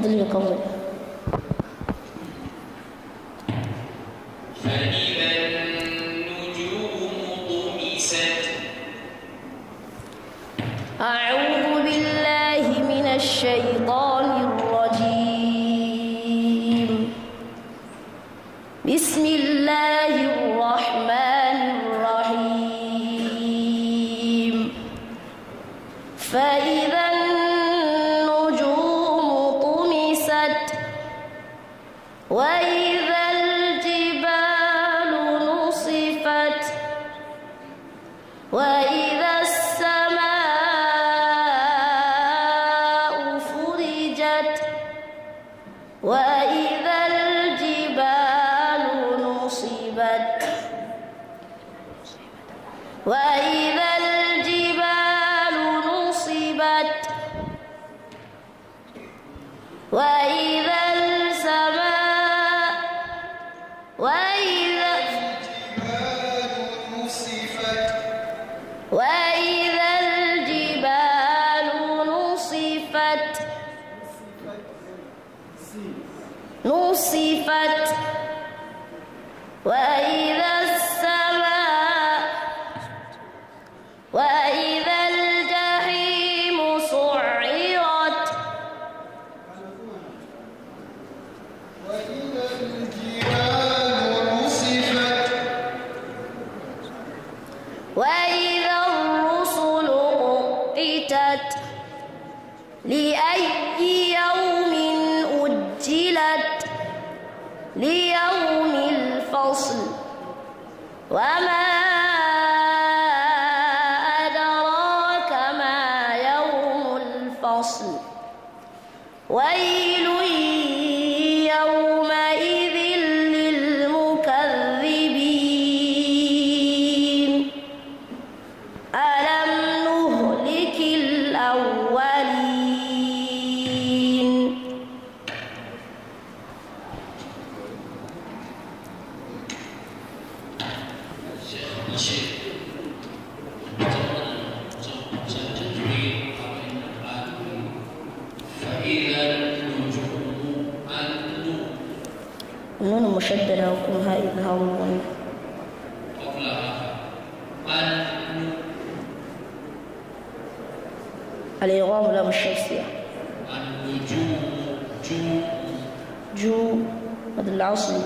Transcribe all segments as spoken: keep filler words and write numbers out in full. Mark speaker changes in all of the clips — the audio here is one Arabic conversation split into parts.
Speaker 1: فضل يكمل.
Speaker 2: فإذا النجوم طمست.
Speaker 1: أعوذ بالله من الشيطان الرجيم. بسم الله الرحمن الرحيم. فإذا النجوم طمست وإذا الجبال نصفت وإذا السماء فرجت وإذا الجبال نصبت وإذا الجبال نصبت وإذا السماء وإذا الجبال نصفت وإذا الجبال نصفت نصفت وإذا السماء وإذا الجحيم سعرت
Speaker 2: وإذا الجبال نصفت
Speaker 1: وإذا الرسل أقتت لأي يوم أجلت ليوم الفصل وما أدراك ما يوم الفصل ويل يومئذ للمكذبين ألم نهلك الأولين. النون مشددة وكلها إظهار الغنى. الإغام لام الشمسية.
Speaker 2: النجوم جو
Speaker 1: جو مد العصر.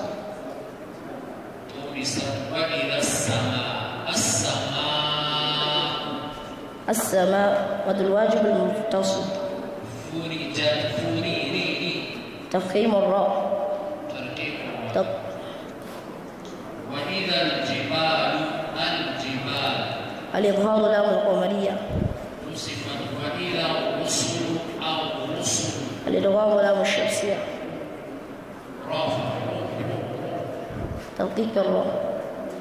Speaker 2: وإذا السماء السماء
Speaker 1: السماء مد الواجب المتصل.
Speaker 2: فرجت فريري
Speaker 1: تفخيم الراء. تق...
Speaker 2: وإذا الجبال الجبال
Speaker 1: الإظهار لام القمرية.
Speaker 2: نصفت وإذا الرسل أو الرسل
Speaker 1: الإدغام لام الشمسية.
Speaker 2: رافع
Speaker 1: تدقيق الراء.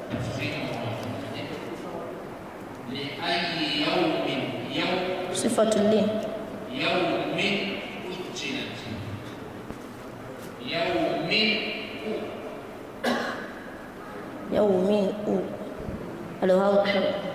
Speaker 2: لأي يوم يوم
Speaker 1: صفة اللين.
Speaker 2: يوم أجلت يوم
Speaker 1: يوم أو الإظهار الحر.